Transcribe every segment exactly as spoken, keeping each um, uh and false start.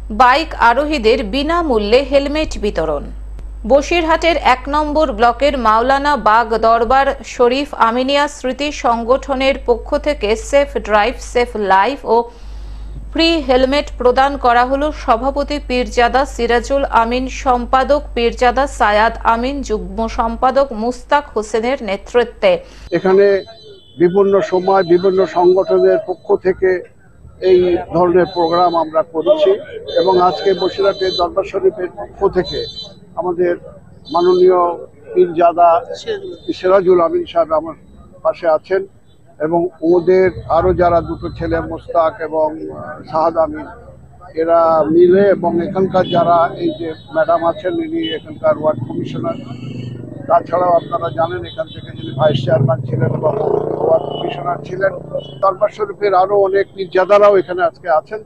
Bike আরোহীদের বিনামূল্যে helmet বিতরণ। বসিরহাটের এক নম্বর ব্লকের মাওলানা বাগ দরবার শরীফ আমিনিয়া স্মৃতি সংগঠনের পক্ষ থেকে সেফ ড্রাইভ সেফ লাইফ ও ফ্রি হেলমেট প্রদান করা হলো সভাপতি পীরজাদা সিরাজুল আমিন, সম্পাদক পীরজাদা সায়াদ আমিন, যুগ্ম সম্পাদক মুস্তাক হোসেনের নেতৃত্বে। এখানে বিভিন্ন সময় বিভিন্ন সংগঠনের পক্ষ থেকে এই ধরনের প্রোগ্রাম আমরা করেছি এবং আজকে বসিরহাটের দরবার শরীফের পক্ষ থেকে আমাদের মাননীয় পীরজাদা সিরাজুল আমিন সাহেব আমার পাশে আছেন এবং ওদের আরও যারা দুটো ছেলে মুস্তাক এবং সাহাদ আমিন, এরা মিলে এবং এখানকার যারা এই যে ম্যাডাম আছেন ইনি এখানকার ওয়ার্ড কমিশনার, তাছাড়াও আপনারা জানেন এখান থেকে যিনি ভাইস চেয়ারম্যান ছিলেন বা ওয়ার্ড কমিশনার ছিলেন, দরবার শরীফের আরো অনেক পীরজাদারাও এখানে আজকে আছেন।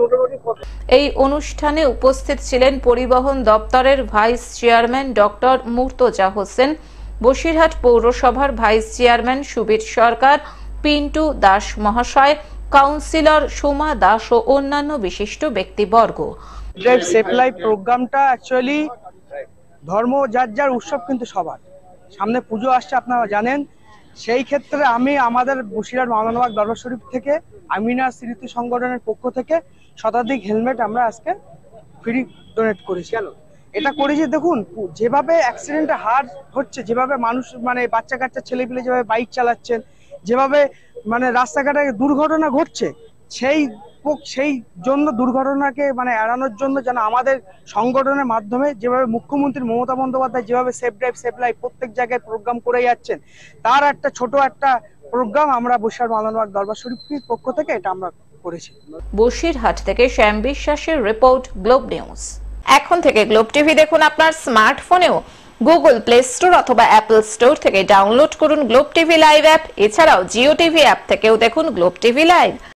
এই অনুষ্ঠানে উপস্থিত ছিলেন পরিবহন দপ্তরের vice chairman doctor Murtaza Hossain, Basirhat পৌরসভার ভাইস চেয়ারম্যান সুবীর সরকার, পিন্টু দাস মহাশয়, কাউন্সিলর সোমা দাস ও অন্যান্য বিশিষ্ট ব্যক্তিবর্গ। ড্রাইভ সেফ লাইফ প্রোগ্রামটা অ্যাকচুয়ালি ধর্ম যার যার উৎসব কিন্তু সবার, সামনে পুজো আসছে আপনারা জানেন, সেই ক্ষেত্রে আমি আমাদের বসিরহাট মাওলানা বাগ দরবার শরীফ থেকে আমিনা স্মৃতি সংগঠনের পক্ষ থেকে শতাধিক হেলমেট আমরা আজকে ফ্রি ডোনেট করেছি। এটা করেছি দেখুন যেভাবে অ্যাক্সিডেন্টের হার হচ্ছে, যেভাবে মানুষ মানে বাচ্চা কাচ্চা ছেলেপিলে যেভাবে বাইক চালাচ্ছেন, যেভাবে মানে রাস্তাঘাটে দুর্ঘটনা ঘটছে, সেই সেই জন্য দুর্ঘটনাকে মানে এড়ানোর জন্য যেন আমাদের সংগঠনের মাধ্যমে যেভাবে মুখ্যমন্ত্রী মমতা বন্দ্যোপাধ্যায় যেভাবে সেফ ড্রাইভ সেফ লাইফ প্রত্যেক জায়গায় প্রোগ্রাম করে যাচ্ছেন, তার একটা ছোট একটা প্রোগ্রাম আমরা বসিরহাট মাওলানা বাগ দরবার শরীফের পক্ষ থেকে এটা আমরা করেছি। বসিরহাট থেকে শ্যাম বিশ্বাসের রিপোর্ট, গ্লোব নিউজ। এখন থেকে গ্লোব টিভি দেখুন আপনার স্মার্টফোনেও। গুগল প্লে স্টোর অথবা অ্যাপল স্টোর থেকে ডাউনলোড করুন গ্লোব টিভি লাইভ অ্যাপ। এছাড়াও জিও টিভি অ্যাপ থেকেও দেখুন গ্লোব টিভি লাইভ।